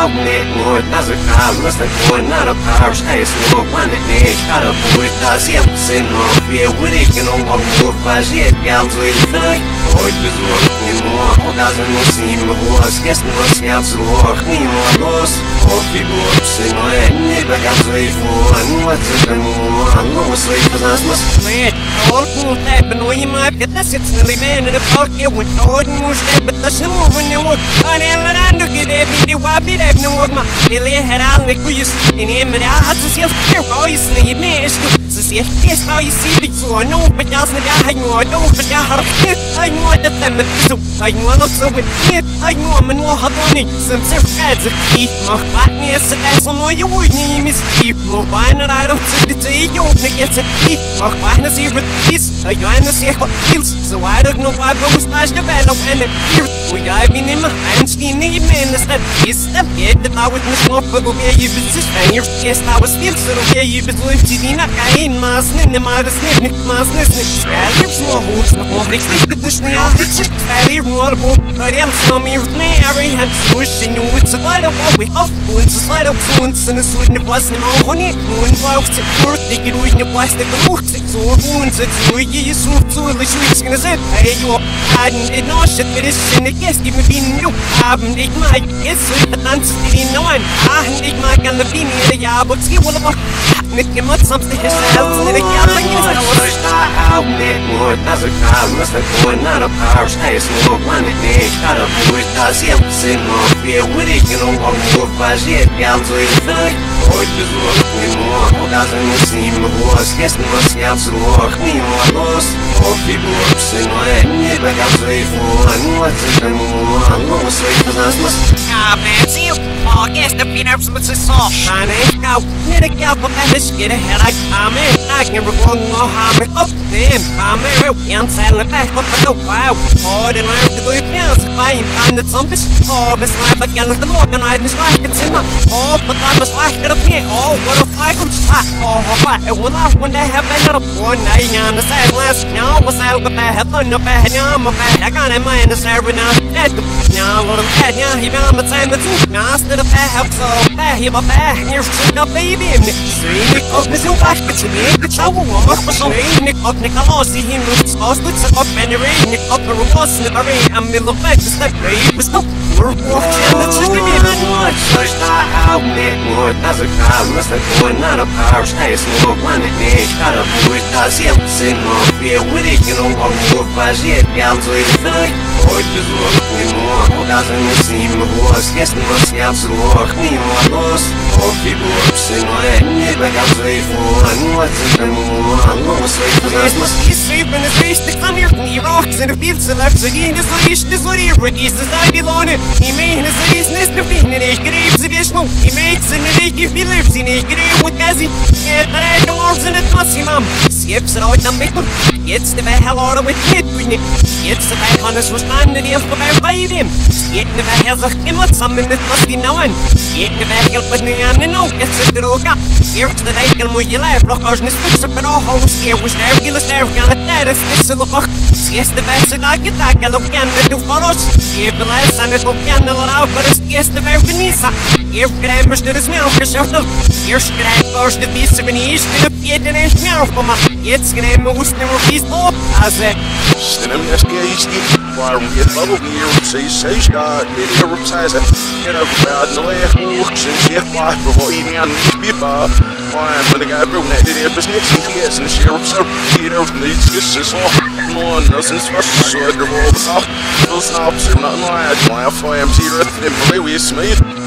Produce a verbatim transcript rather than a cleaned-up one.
outlet, more does a car, less than one, not a power space, more one that needs, got a boy, does him, sin more fear, with it, you know, I'm more fast, yet, gals, with it, like, oi, this work, more, or doesn't know, see me, was, guess, no, scouts, or, me, more, lost, or, people, sin, or, never got way for, and what's it, and more, I'm going to sleep, because I must play it, all cool, that, but no, you might get this, it's nearly man in the pocket, with no, and more, but that's no more, when you walk, I never, I look at it, you want me, that, no, my, really, had I, like, we used to, in him, and I had to see a fair, all you see, man, so see, yes, how you see it, so I know, but that's not, I know, I know, but I have it, I know, that them, so, I know, I look so with it, I know, I'm in war, honey, some surprise, a key, my fatness, that's on all your name is Steve, no, why not, I don't see the day, you don't get a key, my fatness, here with this, I know, I see what feels, so I don't know why, but we smash the battle, and it here, we got me in my hands, in the man, is that, is that, yeah, that I was miss more, but okay, you was just, and you're, yes, I was still, so okay, you was lived to the night, I ain't my snip, my snip, my snip, snip, you're small, who's not more, it's like the dish, now, it's just, I hear more, but I'm so me, me, I had swishing, you it's a light of what we have, it's a slide of fluence, and it's with the plastic, no honey, one box, it's worth, they get with the plastic, it's all wounds, it's with you, so to the sweets, gonna say, hey, you are, I didn't know shit, but it's in the guest, even being new, I'm nicht my guess, but that's the no one, I think my gonna be near the yard, but you will have nicht gemacht, something his health, and the yard, I guess I was not out, Nick, more, that's a car, less than one, not a power space, more, one that needs, got a boy, does him, sin more, fear with it, you know, I'm more fast, yet, gals, with it, oi, this work, me more, or doesn't seem the worst, guess, no, scouts, work, me more, lost, or people, sin, or never got way for, and what's it, and more, I'm going to sleep, because I must, ah, man, see you, oh, guess, the peanuts, what's it soft, shine, ain't out, get a gal, but man, let's get ahead, I come in, I can reward more harm, up, damn, I'm a real, can't tell it back, but no, wow, oh, then I have to go, if you're fine, I'm the zombie, oh, this life, I can't let them walk, and I just like it, oh, but I must like it up here, oh, what a fight, oh, what, it will not, when they have been up, one night, on the side, last, now, what's out, but I have fun, no bad, now, I'm a bad, I got in mind, it's every now, now, what a bad, now, he found the time, the two, now, instead of bad, help, so, bad, he, but bad, here's the baby, see, Nick, up, Miss Back, it's a big, it's a woman, but so, Nick, up, Nick, I'll see him, it's all good, so, up, and you're in, Nick, up, and was, never in, I'm in the back, it's that brave, but stop, we're walking, and it's just a bit, much, so, it's not out, Nick, more, that's a car, less than one, not a power space, more, one that needs, got a boy, does him, sin more, fear with it, you know, I'm more fast, yet, gals, with it, oi, this work, me more, or doesn't seem the worst, guess, no, scouts, work, me more, lost, or people, sin, or never got way for, and what's it, and more, I'm going to sleep, because I must be sleeping, it's race, the come here, he rocks, and the fields, and left, again, this leash, this what he reduces, I belong it, he made his race, this the thing, and he graves the dish, he makes, and he gives me lives, and he grave with Gazi, yeah, but I don't want to toss him, um, skips it out, and make him, gets the hell out of it, gets the back on us, was man, and he'll come out by him, get the back, has a him, what's something that must be known, get the back, help with me, and no, gets it to rock up, here to the day, and we you laugh, rock, and it's up in all holes, here was there, give us there, gonna that, it's this, and look, yes, the best, and I get that, and look, and the two for us, give the last, and it will get a lot out, but it's yes, the very Nisa, here, grammars, that is now, yourself, here's grab, first, the piece of an east, and the piet, and it's now, for my, it's gonna move, never be slow, as it. Sinem eskeiskin, varmien valuvia, siis seiskaa, neljä rupsaisa, kerropäät noja huuksen, sieltä provoimian pipaa, maailman käypäuneet, edepäs neksin kiesen, sierupsa, kiireus, niitskissä, so, nuonnosen svassa, suodervolta, tuossa napsirna, noja, noja, fojem, siirret, nemmolevi, smith,